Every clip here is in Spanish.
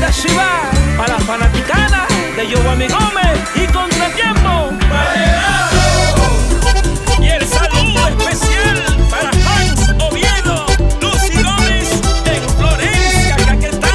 así va, para la fanaticada de Giovanni Gómez y Contratiempo. Y el saludo especial para Hans Oviedo, Lucy Gómez en Florencia, Caquetá.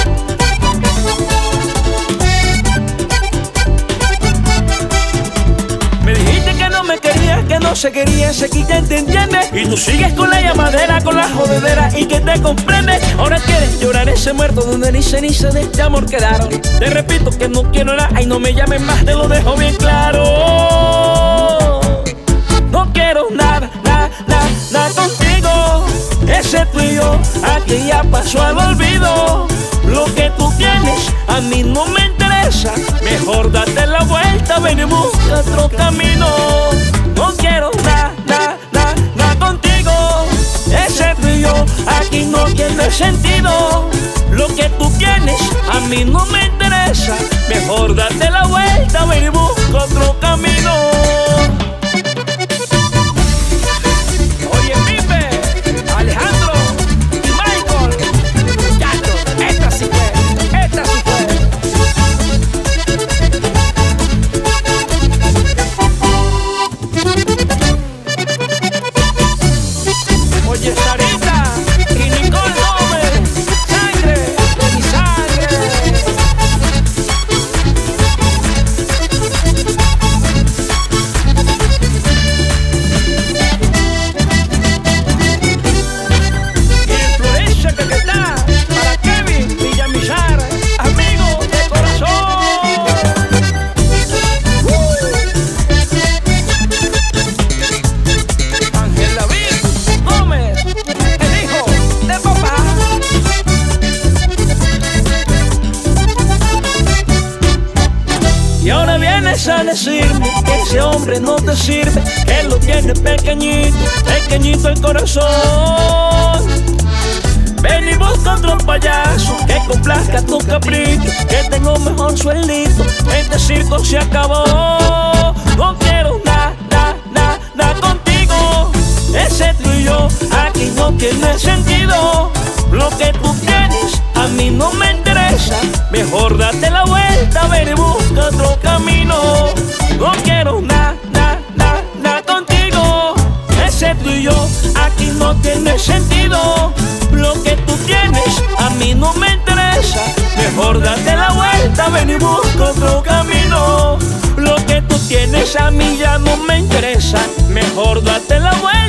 Me dijiste que no me querías, que no se quería, sé que ya te entiendes. Y tú sigues con la llamadera, con la jodedera y que te comprende. Ahora quieres llorar ese muerto donde ni ceniza de este amor quedaron. Te repito que no quiero nada, ay no me llames más, te lo dejo bien claro. No quiero nada, nada contigo. Ese tú y yo, aquí ya pasó al olvido. Lo que tú tienes a mí no me interesa. Mejor date la vuelta, ven y busca otro camino. No quiero nada contigo. Ese tú y yo, aquí no tiene sentido. Lo que tú tienes a mí no me interesa. Mejor date la vuelta, ven y busca otro camino. A decirme que ese hombre no te sirve, que lo tiene pequeñito, pequeñito el corazón. Ven y busca otro payaso que complazca tu capricho, que tengo mejor sueldito, este circo se acabó. No quiero nada contigo. Ese tú y yo aquí no tiene sentido. Lo que tú tienes a mí no me interesa. Mejor date la vuelta, ven y busca otro camino. No quiero nada contigo. Ese tú y yo aquí no tiene sentido. Lo que tú tienes a mí no me interesa. Mejor date la vuelta, ven y busca otro camino. Lo que tú tienes a mí ya no me interesa. Mejor date la vuelta.